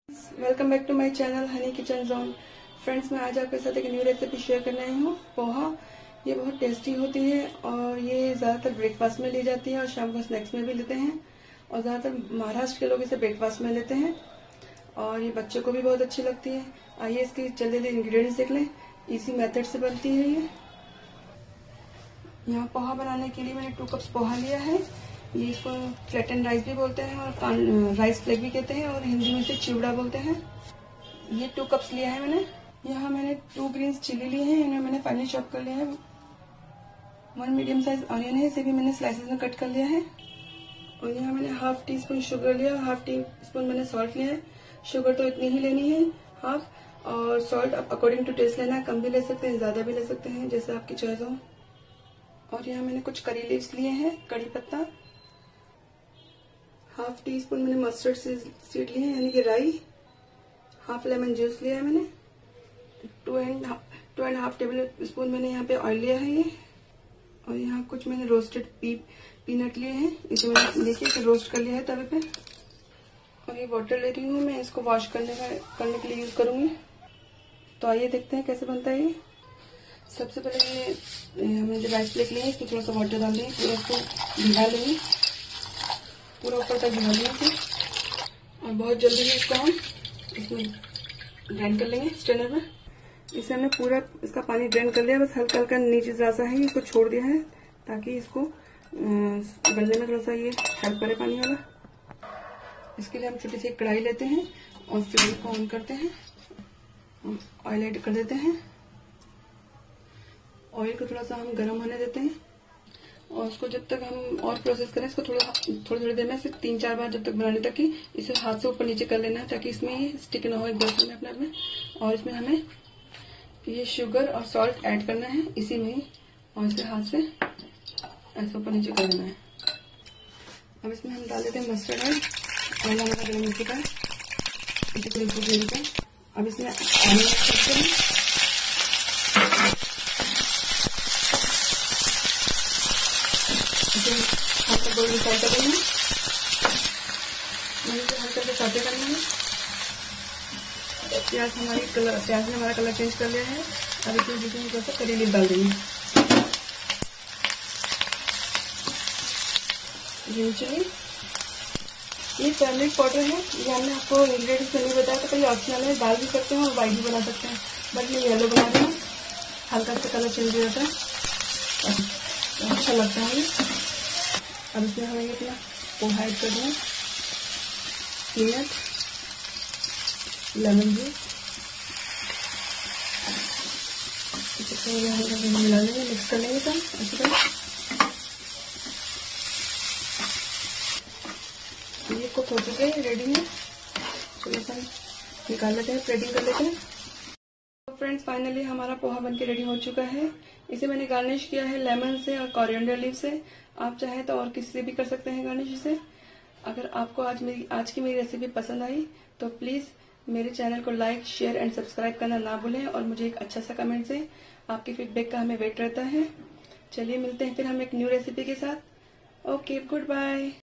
Welcome back to my channel honey kitchen zone. Friends, मैं आज आपके साथ एक न्यू रेसिपी शेयर करने आई हूँ, पोहा। ये बहुत टेस्टी होती है और ये ज़्यादातर ब्रेकफास्ट में ली जाती है और शाम को स्नैक्स में भी लेते हैं। और ज़्यादातर महाराष्ट्र के लोग इसे ब्रेकफास्ट में लेते हैं और ये बच्चों को भी बहुत अच्छी लगती है। आइए इसकी जल्दी इंग्रेडिएंट्स देख लें। इसी मेथड से बनती है ये। यहाँ पोहा बनाने के लिए मैंने 2 कप्स पोहा लिया है। ये इसको फ्लैटन राइस भी बोलते हैं और राइस फ्लेक भी कहते हैं और हिंदी में से चिवड़ा बोलते हैं। ये 2 कप्स लिया है मैंने। यहाँ मैंने 2 ग्रीन चिली लिए हैं, इन्हें मैंने फाइनली चॉप कर लिया है। 1 मीडियम साइज ऑनियन है, इसे भी मैंने स्लाइसेस में कट कर लिया है। और यहाँ मैंने हाफ टी स्पून शुगर लिया, हाफ टी स्पून मैंने सॉल्ट लिया है। शुगर तो इतनी ही लेनी है, हाफ। और सॉल्ट आप अकॉर्डिंग टू टेस्ट लेना है, कम भी ले सकते हैं, ज्यादा भी ले सकते हैं, जैसे आपकी चॉइस हो। और यहाँ मैंने कुछ करी लीव्स लिए हैं, कड़ी पत्ता। हाफ टी स्पून मैंने मस्टर्ड सीड लिए हैं, यानी कि राई। हाफ लेमन जूस लिया है मैंने। 2.5 टेबल स्पून मैंने यहाँ पे ऑयल लिया है ये। और यहाँ कुछ मैंने रोस्टेड पीनट लिए हैं, इसे मैंने लेके रोस्ट कर लिया है तवे पे। और ये वाटर ले रही हूँ मैं, इसको वॉश करने के लिए यूज करूंगी। तो आइए देखते हैं कैसे बनता है ये। सबसे पहले ये हमने जो राइस फ्लेक लिया है, इसमें थोड़ा सा वाटर डाल देंगे, पूरा इसको भिगा लेंगे, पूरा ऊपर तक भिगा लेंगे। और बहुत जल्दी ही इसको हम इसमें ग्राइंड कर लेंगे स्ट्रेनर में। इसे हमने पूरा इसका पानी ड्रेन कर लिया, बस हल्का हल्का नीचे सा है, इसको छोड़ दिया है ताकि इसको गलने में थोड़ा सा ये हेल्प करे पानी वाला। इसके लिए हम छोटी सी कढ़ाई लेते हैं और फ्लेम को ऑन करते हैं, ऑयल ऐड कर देते हैं। ऑयल को थोड़ा सा हम गर्म होने देते हैं और उसको जब तक हम और प्रोसेस करें, इसको थोड़ी देर में, सिर्फ 3-4 बार जब तक बनाने तक कि इसे हाथ से ऊपर नीचे कर लेना है, ताकि इसमें ये स्टिक ना हो एक दूसरे में अपने आप में। और इसमें हमें ये शुगर और सॉल्ट ऐड करना है इसी में ही, और इसे हाथ से ऐसे ऊपर नीचे कर देना है। अब इसमें हम डाल देते हैं मस्टर्ड ऑयल, और हमारा गर्म हो चुका है, अब इसमें ऑनियन ऐड करते हैं। हल्का गोल्डन फ्राई कर देंगे, हल्का से सौते करना है। प्याज ने हमारा कलर चेंज कर लिया है। अब इसमें हम थोड़ा सा करी लीफ डाल देंगे। ग्रीन चिली, ये टर्मरिक पाउडर है, ये हमने आपको इंग्रेडिएंट्स नहीं बताया, तो कोई ऑप्शनल है, डाल भी सकते हैं और वाइट भी बना सकते हैं, बट मैं येलो बना रही हूँ, हल्का सा कलर चेंज हो जाता है, अच्छा लगता है ये। अब इसमें हमें अपना पोहा ऐड कर दें, पीनट, लेमन जूस, मिला लेंगे, मिक्स कर लेंगे सब अच्छी तरह। ये कुक हो चुके हैं, रेडी है, चलिए अपन निकाल लेते हैं, प्लेटिंग कर लेते हैं। तो फ्रेंड्स, फाइनली हमारा पोहा बनके रेडी हो चुका है। इसे मैंने गार्निश किया है लेमन से और कोरिएंडर लीफ से। आप चाहें तो और किसी से भी कर सकते हैं गार्निश इसे। अगर आपको आज की मेरी रेसिपी पसंद आई तो प्लीज मेरे चैनल को लाइक, शेयर एंड सब्सक्राइब करना ना भूलें और मुझे एक अच्छा सा कमेंट दें। आपके फीडबैक का हमें वेट रहता है। चलिए मिलते हैं फिर हम एक न्यू रेसिपी के साथ। Okay, good bye.